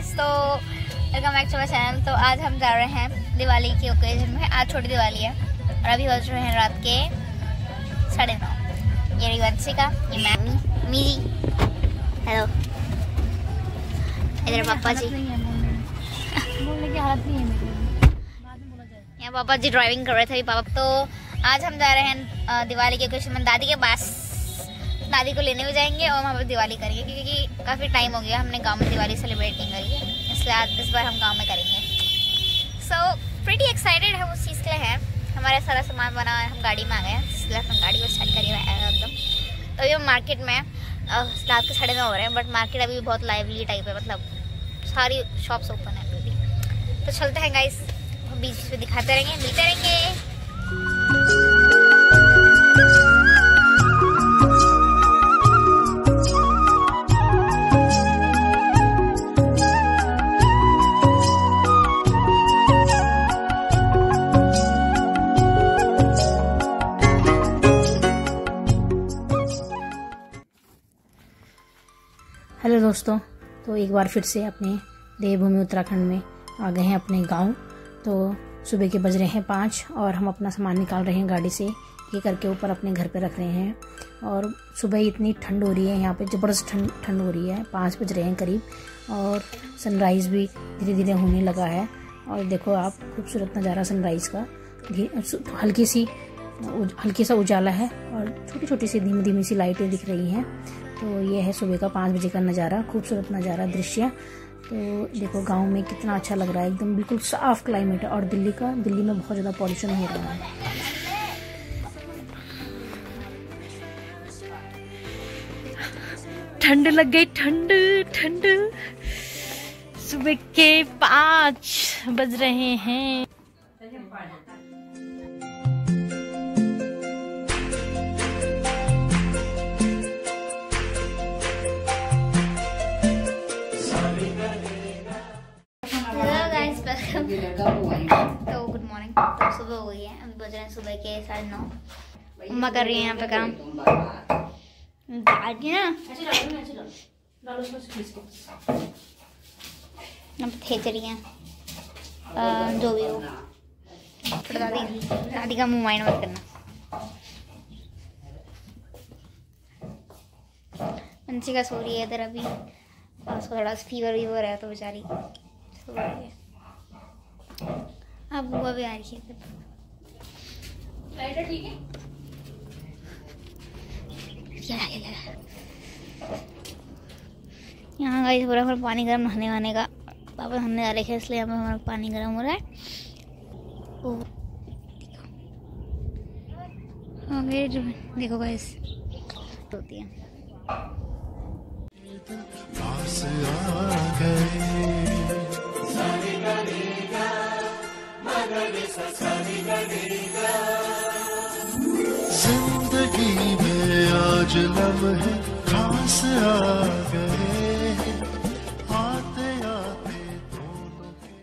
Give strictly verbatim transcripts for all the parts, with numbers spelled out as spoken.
Guys, तो welcome back to my channel. तो आज हम जा रहे हैं दिवाली की ओकेजन में। आज छोटी दिवाली है और अभी बज रहे हैं रात के साढ़े नौ। ये वंशिका, ये मैमी मीजी, हेलो, इधर पापा जी। बोलने की हालत नहीं है मेरी, बाद में बोला जाएगा। यहाँ पापा जी ड्राइविंग कर रहे थे पापा। तो आज हम जा रहे हैं दिवाली के ओकेजन में दादी के पास। दादी को लेने भी जाएंगे और वहाँ पर दिवाली करेंगे, क्योंकि काफ़ी टाइम हो गया हमने गांव में दिवाली सेलिब्रेट नहीं करी है, इसलिए आज इस बार हम गांव में करेंगे। सो प्रीटी एक्साइटेड है उस चीज़ के लिए है। हमारा सारा सामान बना है, हम गाड़ी में आ गए हैं, इसलिए हम गाड़ी को स्टार्ट करिए एकदम। तो अभी हम मार्केट में रात के साढ़े नौ हो रहे हैं, बट मार्केट अभी भी बहुत लाइवली टाइप है, मतलब सारी शॉप्स ओपन है अभी भी। तो चलते हैं गाइस, बीच बीच में दिखाते रहेंगे, मिलते रहेंगे। हेलो दोस्तों, तो एक बार फिर से अपने देवभूमि उत्तराखंड में आ गए हैं, अपने गांव। तो सुबह के बज रहे हैं पाँच और हम अपना सामान निकाल रहे हैं गाड़ी से, ये करके ऊपर अपने घर पे रख रहे हैं। और सुबह इतनी ठंड हो रही है, यहाँ पे ज़बरदस्त ठंड ठंड हो रही है। पाँच बज रहे हैं करीब और सनराइज़ भी धीरे धीरे होने लगा है। और देखो आप, खूबसूरत नज़ारा सनराइज़ का। हल्की सी हल्की सा उजाला है और छोटी छोटी सी धीमी धीमी सी लाइटें दिख रही हैं। तो ये है सुबह का पाँच बजे का नज़ारा, खूबसूरत नज़ारा, दृश्य। तो देखो गांव में कितना अच्छा लग रहा है, एकदम बिल्कुल साफ क्लाइमेट है। और दिल्ली का दिल्ली में बहुत ज़्यादा पॉल्यूशन हो रहा है। ठंड लग गई, ठंड ठंड। सुबह के पाँच बज रहे हैं। तो गुड मॉर्निंग। तो सुबह हो गई है, अभी बज रहे हैं सुबह के साढ़े नौ। मम्मा कर रही है यहाँ पे काम, दादी ना खेच रही हैं, जो भी हो। दादी दादी का मुँह माइंड मत करना। वंशिका सो रही है इधर अभी, और उसको थोड़ा फीवर वीवर है तो बेचारी सो रही है। अब बुआ भी आ रही है। लाइटर ठीक है? यहाँ गाइस पूरा पूरा पानी गर्म नहाने वाने का। पापा हमने आ रहे हैं, इसलिए यहाँ पर हमारा पानी गर्म हो रहा है। ओ देखो गाइस होती है। जिंदगी में आज लम्हे खास आ गए, आते आते दोनों के।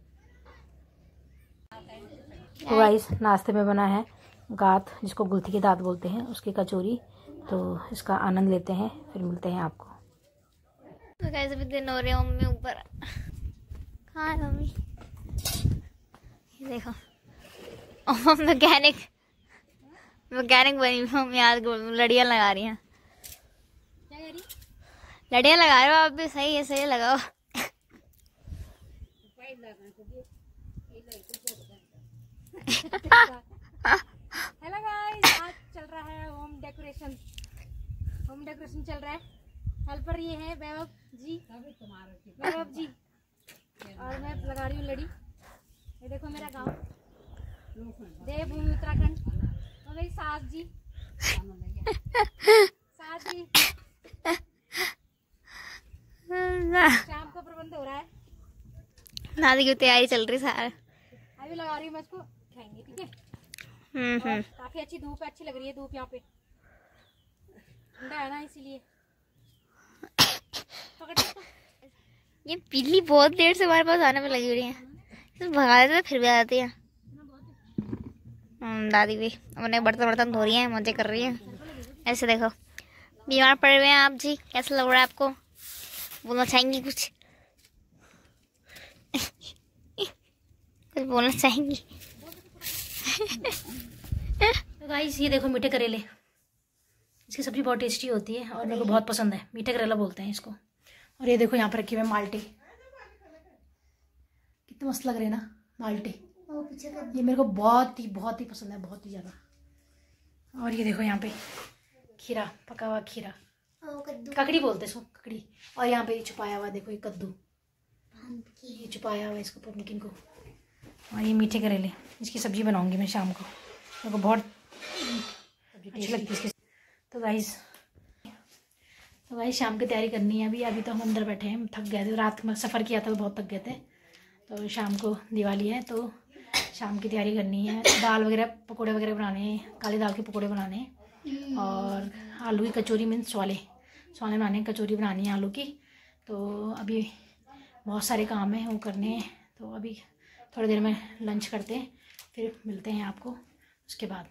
तो गाइस नाश्ते में बना है गात, जिसको गुलथी के दांत बोलते हैं, उसकी कचौरी। तो इसका आनंद लेते हैं, फिर मिलते हैं आपको। तो गाइस अभी दिन हो रहे हैं, मम्मी ऊपर। कहाँ है मम्मी? ये देखो मैकेनिक मैकेनिक बनी हम याद लड़ियाँ लगा रही हैं। क्या कह रही? लड़ियाँ लगा रहे हो आप भी? सही है, सही लगाओ। हेलो गाइस, आज चल रहा है होम डेकोरेशन। होम डेकोरेशन चल रहा है। हेल्पर ये है वैभव जी, वैभव जी, और मैं लगा रही हूँ लड़ी। ये देखो मेरा गांव देवभूमि उत्तराखंड। और मेरी सास जी सास जी शाम का प्रबंध हो रहा है। दादी की तैयारी चल रही सारा। अभी लगा रही हूँ, मैं इसको खाएंगे, ठीक है? हम्म हम्म काफी अच्छी धूप है, अच्छी लग रही है धूप यहाँ पे, ठंडा है ना इसीलिए। ये बिल्ली बहुत देर से हमारे पास आने में लगी हुई है, भगा देते फिर भी आ जाती है। दादी भी अपने बर्तन बर्तन धो रही हैं, मजे कर रही हैं। ऐसे देखो बीमार पड़े हुए हैं आप जी, कैसा लग रहा है आपको? बोलना चाहेंगी कुछ? कुछ बोलना चाहेंगी? तो गाइस ये देखो मीठे करेले, इसकी सब्ज़ी बहुत टेस्टी होती है और मेरे को बहुत पसंद है। मीठे करेला बोलते हैं इसको। और ये देखो यहाँ पर रखे हुए माल्टे, कितने मस्त लग रहे हैं ना माल्टे। ये मेरे को बहुत ही बहुत ही पसंद है, बहुत ही ज़्यादा। और ये देखो यहाँ पे खीरा, पका हुआ खीरा, ककड़ी बोलते हैं इसको, ककड़ी। और यहाँ पे छुपाया हुआ देखो ये कद्दू, ये छुपाया हुआ है इसको, पम्पकिन को। और ये मीठे करेले, इसकी सब्ज़ी बनाऊंगी मैं शाम को, मेरे को बहुत अच्छी लगती है इसकी। तो गाइस तो गाइस शाम की तैयारी करनी है अभी। अभी तो हम अंदर बैठे हैं, थक गए थे, रात में सफ़र किया था तो बहुत थक गए थे। तो शाम को दिवाली है तो शाम की तैयारी करनी है। दाल वगैरह, पकोड़े वगैरह बनाने हैं, काली दाल के पकोड़े बनाने हैं। और आलू की कचौरी मीन्स स्वाले स्वाले बनाने हैं, कचौरी बनानी है आलू की। तो अभी बहुत सारे काम हैं वो करने हैं। तो अभी थोड़ी देर में लंच करते हैं, फिर मिलते हैं आपको उसके बाद।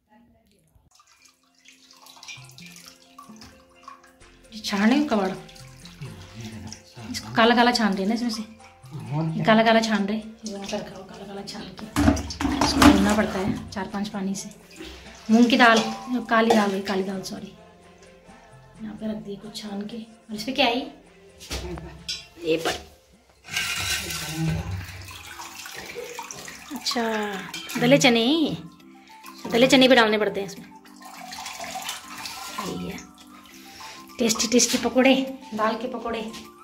छान रहे हो कबाड़, इसको काला काला छान रहे ना इसमें से, ये काला काला छान रहे, ये वहाँ पर रखा हो काला काला छान के इसको धुलना पड़ता है चार पांच पानी से। मूंग की दाल, काली दाल, वही काली दाल सॉरी, यहाँ पे रख दिए कुछ छान के। और इस पर क्या आई ये पर, अच्छा दले चने, दले चने भी डालने पड़ते हैं इसमें। सही है, टेस्टी टेस्टी पकोड़े, दाल के पकोड़े।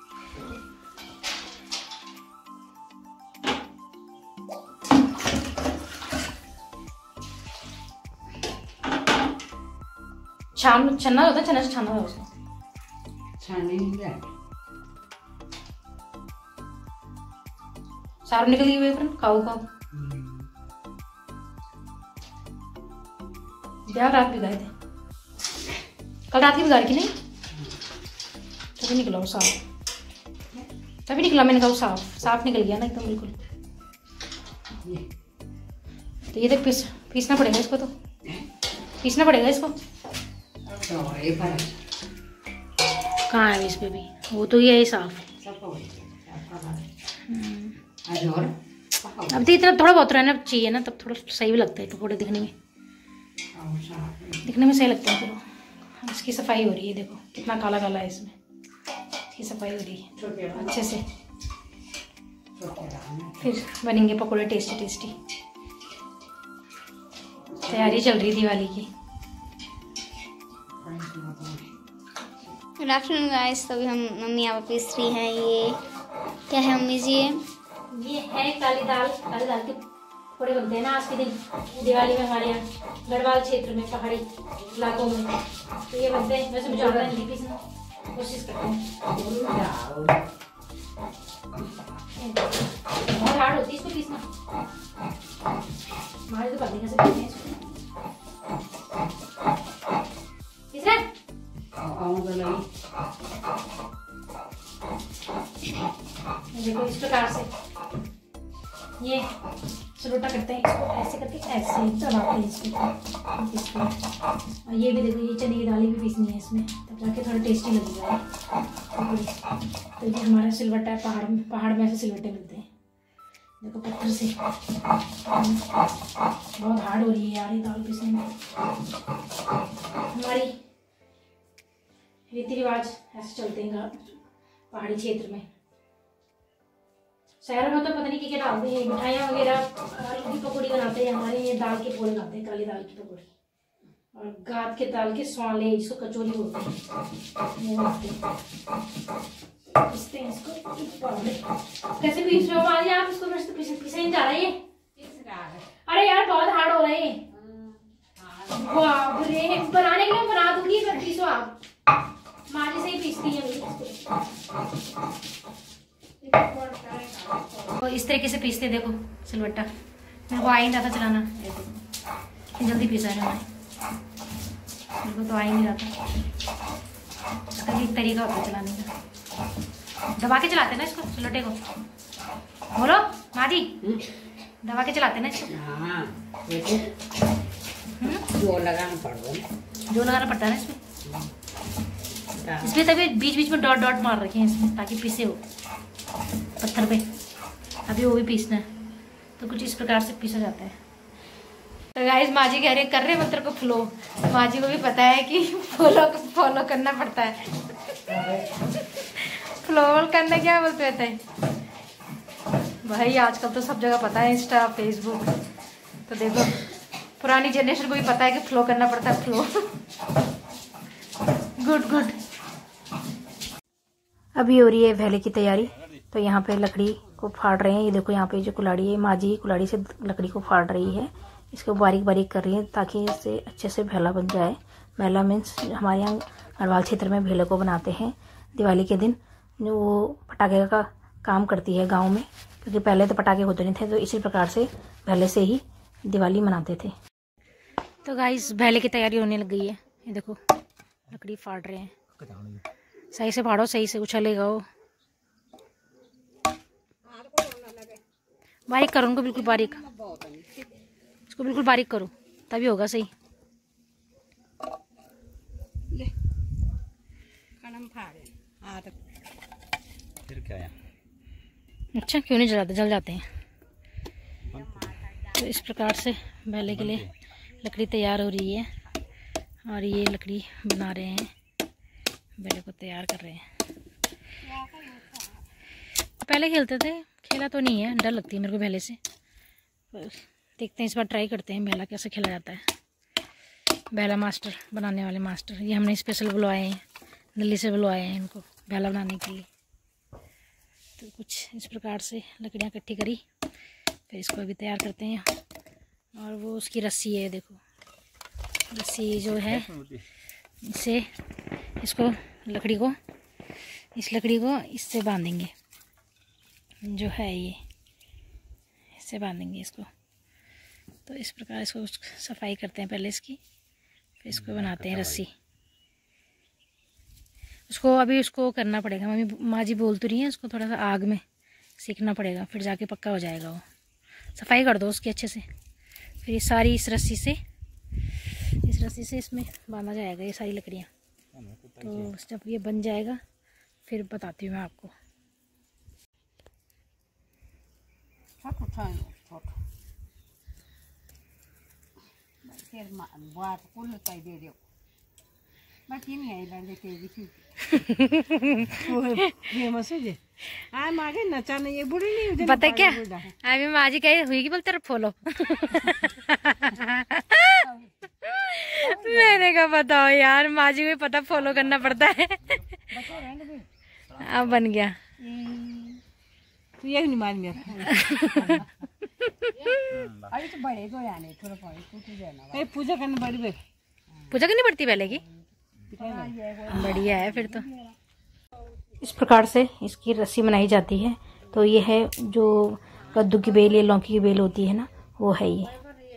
छान छन्ना होता है, चना से छाना होता है उसको, छानने नहीं है। सार निकल गई हुई खाओ खाओ। ब्याह रात भिगाए थे, कल रात की भिगा की नहीं, तभी निकला वो साफ, तभी निकला मैंने कहा वो साफ साफ निकल गया ना एकदम बिल्कुल। तो ये देख पीस पीसना पड़ेगा इसको, तो पीसना पड़ेगा इसको। कहाँ है इस पे भी, वो तो ये है साफ। अब तो इतना थोड़ा बहुत रहना चाहिए ना, तब थोड़ा सही भी लगता है पकौड़े दिखने में, दिखने में सही लगता है। चलो इसकी सफाई हो रही है, देखो कितना काला काला है इसमें, इसकी सफाई हो रही है अच्छे से। फिर बनेंगे पकौड़े टेस्टी टेस्टी। तैयारी चल रही है दिवाली की। Good afternoon guys. तो अभी हम मम्मी यहाँ पर पीस रही हैं। ये क्या है मम्मी जी? ये है काली दाल, काली दाल के पकौड़े बनते हैं ना आज के दिन दिवाली में हमारे यहाँ गढ़वाल क्षेत्र में, पहाड़ी इलाकों में तो ये बनते हैं। वैसे मुझे आता नहीं पीसना, कोशिश करते हैं। बहुत हार्ड होती है इसको पीसना, हमारे तो पत्नी कैसे पीसते हैं इसको। देखो इस प्रकार से ये सलोटा करते हैं इसको, ऐसे करके ऐसे चलाते हैं इसको। और ये भी देखो, ये चने की दालें भी पीसनी है इसमें, तब जाके थोड़ा टेस्टी लगेगा। तो ये हमारा सिलवट्टा है, पहाड़ में पहाड़ में ऐसे सिलवट्टे मिलते हैं देखो पत्थर से। बहुत हार्ड हो रही है यार ये दाल पीसने में। हमारी रीति रिवाज ऐसे चलते हैं पहाड़ी क्षेत्र में। शहरों में तो पता नहीं क्या क्या डालते हैं, मिठाइयाँ वगैरह, आलू की पकौड़ी बनाते हैं, हमारे ये दाल के पकौड़े बनाते हैं, काली दाल की पकौड़ी। और गाद के दाल के स्वाले, जिसको कचौरी बोलते हैं, वो बनाते हैं। पीसते हैं इसको। कैसे पीस रहे हो आज आप इसको? तो पीसे पीसे नहीं जा रहा है ये। अरे यार बहुत हार्ड हो रहा है। बाप रे, बनाने के लिए बना दूंगी, पर पीसो आप। माजी से ही पीसती है इसको। तो इस तरीके से पीसते देखो सिलवट्टा। मेरे को आ ही नहीं रहा था चलाना, देखो जल्दी पीसा है हमारे, मेरे को तो आ ही नहीं रहा था। एक तरीका होता है चलाने का, दबा के चलाते ना इसको सिलवट्टे को। बोलो मादी, दबा के चलाते ना इसको। जो लगाना पड़ता है, जो लगाना पड़ता है ना इसमें। इसमें तभी बीच बीच में डॉट डॉट मार रखे हैं इसमें, ताकि पीसे हो पत्थर पे। अभी वो भी पीसना है, तो कुछ इस प्रकार से पीसा जाता है। तो गाइस माँ जी कह रहे कर रहे मंत्र को फ्लो, माँ जी को भी पता है कि फॉलो फॉलो करना पड़ता है। फ्लो करना क्या बोलते रहते हैं भाई, आजकल तो सब जगह पता है, इंस्टा फेसबुक। तो देखो पुरानी जनरेशन को भी पता है कि फ्लो करना पड़ता है, फ्लो। Good good. अभी हो रही है भैले की तैयारी। तो यहाँ पे लकड़ी को फाड़ रहे हैं। ये देखो यहाँ पे जो कुल्हाड़ी है, माँ जी कुल्हाड़ी से लकड़ी को फाड़ रही है, इसको बारीक बारीक कर रही है ताकि इससे अच्छे से भैला बन जाए। भैला मीन्स हमारे यहाँ गढ़वाल क्षेत्र में भैले को बनाते हैं दिवाली के दिन। जो वो पटाखे का काम करती है गाँव में, क्योंकि पहले तो पटाखे होते नहीं थे, तो इसी प्रकार से भैले से ही दिवाली मनाते थे। तो गाइस भैले की तैयारी होने लग गई है। ये देखो लकड़ी फाड़ रहे हैं, सही से फाड़ो, सही से उछलेगा वो। बारीक करो उनको, बिल्कुल बारीक, इसको बिल्कुल बारीक करो तभी होगा सही। फिर क्या है? अच्छा क्यों नहीं जलाते, जल जाते हैं। तो इस प्रकार से भैले के लिए लकड़ी तैयार हो रही है और ये लकड़ी बना रहे हैं, भैले को तैयार कर रहे हैं। पहले खेलते थे, खेला तो नहीं है, डर लगती है मेरे को भैले से। देखते हैं इस बार ट्राई करते हैं भैला कैसे खेला जाता है। भैला मास्टर बनाने वाले मास्टर, ये हमने स्पेशल बुलवाए हैं, दिल्ली से बुलवाए हैं इनको भैला बनाने के लिए। तो कुछ इस प्रकार से लकड़ियाँ इकट्ठी करी, फिर इसको अभी तैयार करते हैं। और वो उसकी रस्सी है, देखो रस्सी जो है, इससे इसको लकड़ी को, इस लकड़ी को इससे बांधेंगे, जो है ये इससे बांधेंगे इसको। तो इस प्रकार इसको सफाई करते हैं पहले इसकी, फिर इसको बनाते हैं रस्सी। उसको अभी उसको करना पड़ेगा, मम्मी माँ जी बोल तो रही है, उसको थोड़ा सा आग में सीखना पड़ेगा, फिर जाके पक्का हो जाएगा वो। सफाई कर दो उसकी अच्छे से, फिर ये सारी इस रस्सी से इस रस्सी से इसमें बांधा जाएगा ये सारी लकड़ियाँ। तो जब ये बन जाएगा फिर बताती हूँ मैं आपको। पता क्या अभी माँ जी कही हुई कि बोलते फॉलो। मैंने कहा बताओ यार, माँ जी को पता फॉलो करना पड़ता है। अब बन गया। तू ये नहीं मान मेरा। अभी तो बड़े तो यानी थोड़ा पड़े तू तू जाना। ए पूजा करनी पड़ी बे। पूजा करनी पड़ती पहले की। बढ़िया है फिर तो। इस प्रकार से इसकी रस्सी बनाई जाती है। तो ये है जो कद्दू की बेल या लौकी की बेल होती है ना, वो है ये।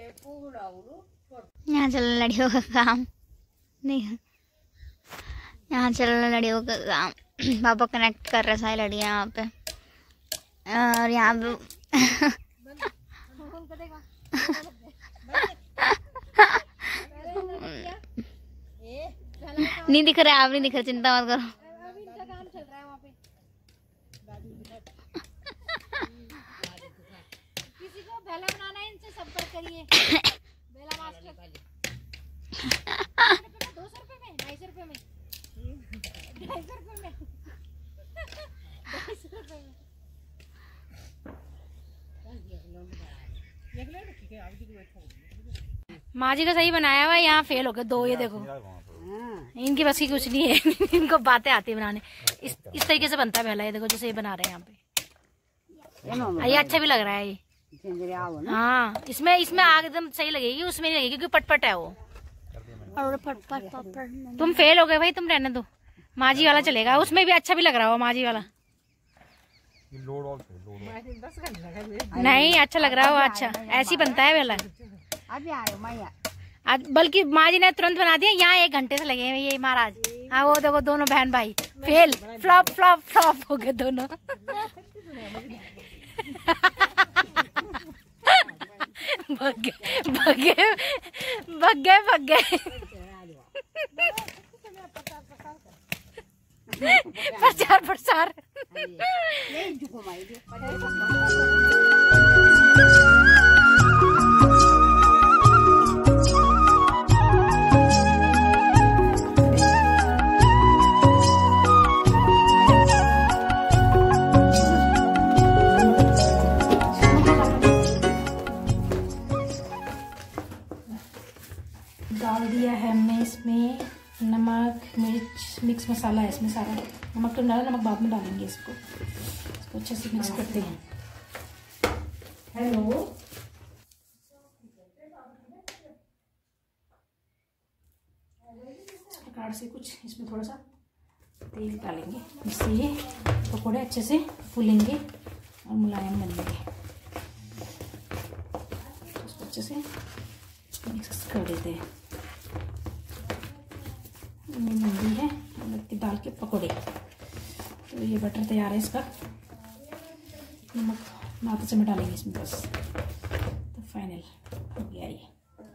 यहाँ चल लड़ियों का काम नहीं, यहाँ चल लड़ियों का काम। पापा कनेक्ट कर रहे सारी लड़ियाँ यहाँ पे, और यहाँ पे नहीं दिख रहा है, आप नहीं दिख रहा, चिंता मत करो। किसी को भैला बनाना है इनसे संपर्क करिए। भैला मास्टर दो सौ रुपए में, ढाई सौ रुपए में, ढाई सौ रुपए में, ढाई सौ रुपए में। माँ जी का सही बनाया हुआ है, यहाँ फेल हो गए दो। ये देखो इनकी बस की कुछ नहीं है। इनको बातें आती है बनाने। इस इस तरीके से बनता है पहला, ये देखो जैसे ये बना रहे हैं यहाँ पे। ये अच्छा भी लग रहा है ये। हाँ इसमें इसमें आग एकदम सही लगेगी, उसमें नहीं लगेगी क्योंकि पटपट है वो। और पट पट पट तुम फेल हो गए भाई, तुम रहने दो। माँ जी वाला चलेगा, उसमें भी अच्छा भी लग रहा हो माँ जी वाला। नहीं अच्छा लग रहा हो, अच्छा ऐसी बनता है पहला। आज बल्कि माँ जी ने तुरंत बना दिया, यहाँ एक घंटे से लगे ये महाराज। हाँ वो देखो दोनों बहन भाई फेल, फ्लॉप फ्लॉप फ्लॉप हो गए दोनों। भग गए भग गए भग गए भग गए प्रचार प्रसार। मिक्स मसाला है इसमें सारा। नमक तो डाला, नमक बाद में डालेंगे। इसको इसको अच्छे से मिक्स करते हैं। हेलो, इस प्रकार से कुछ इसमें थोड़ा सा तेल डालेंगे, जिससे ये पकौड़े अच्छे से फूलेंगे और मुलायम बनेंगे। इसको अच्छे से मिक्स कर देते हैं। ये बंदी है लगती दाल के पकौड़े। तो ये बटर तैयार है इसका। नमक नाते से में डालेंगे इसमें बस, तो फाइनल हो गया ये।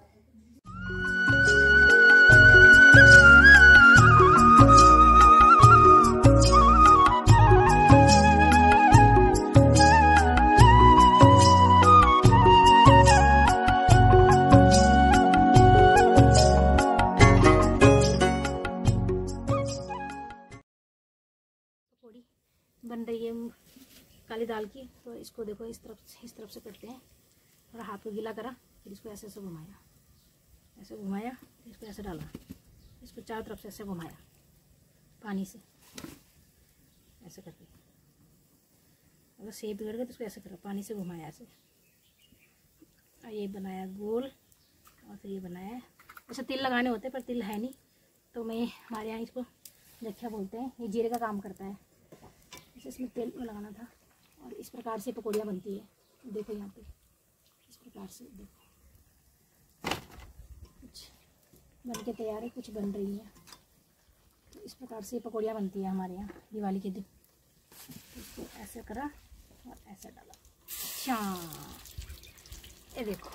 बन रही है काली दाल की। तो इसको देखो इस तरफ से इस तरफ से करते हैं। थोड़ा हाथ को गीला करा, फिर इसको ऐसे ऐसे घुमाया, ऐसे घुमाया, फिर इसको ऐसे डाला, इसको चारों तरफ से ऐसे घुमाया पानी से, ऐसे करके। अगर सेब बिगड़ गया तो इसको ऐसे करा, पानी से घुमाया ऐसे। और ये बनाया गोल, और फिर ये बनाया। अच्छा तिल लगाने होते हैं पर तिल है नहीं, तो मैं हमारे यहाँ इसको जख्या बोलते हैं। ये जीरे का काम करता है। इसमें तेल में लगाना था। और इस प्रकार से पकौड़ियाँ बनती है। देखो यहाँ पे इस प्रकार से देखो, कुछ बन के तैयार है, कुछ बन रही है। तो इस प्रकार से पकौड़ियाँ बनती है हमारे यहाँ दिवाली के दिन। इसको ऐसे करा और ऐसे डाला। अच्छा ये देखो,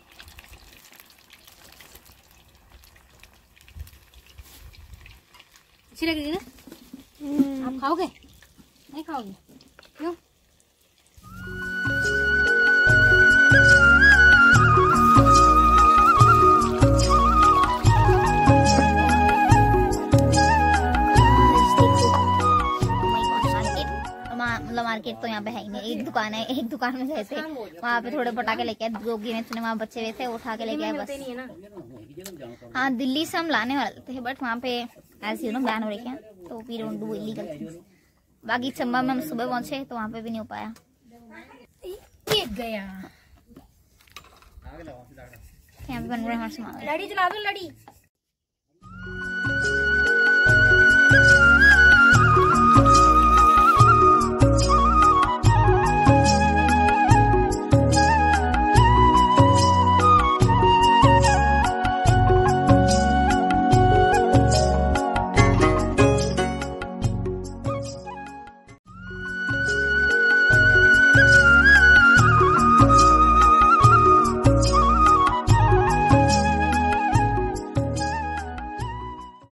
अच्छी लगेगी ना? आप खाओगे? नहीं खाओगे? क्यों? मतलब मार्केट तो यहाँ पे है ही नहीं। एक दुकान है, एक दुकान में गए थे, वहाँ पे थोड़े पटाखे लेके आए। दो गिने चुने वहाँ बच्चे हुए थे, उठा के लेके आए बस। हाँ दिल्ली से हम लाने वाले थे, बट वहाँ पे ऐसे यू नो बैन हो रही है, तो we don't do illegal things. बाकी चंबा में हम सुबह पहुंचे तो वहाँ पे भी नहीं हो पाया। ये गया। यहाँ पे बन रहे हैं हमारे सामान। लड़ी चला दो, लड़ी।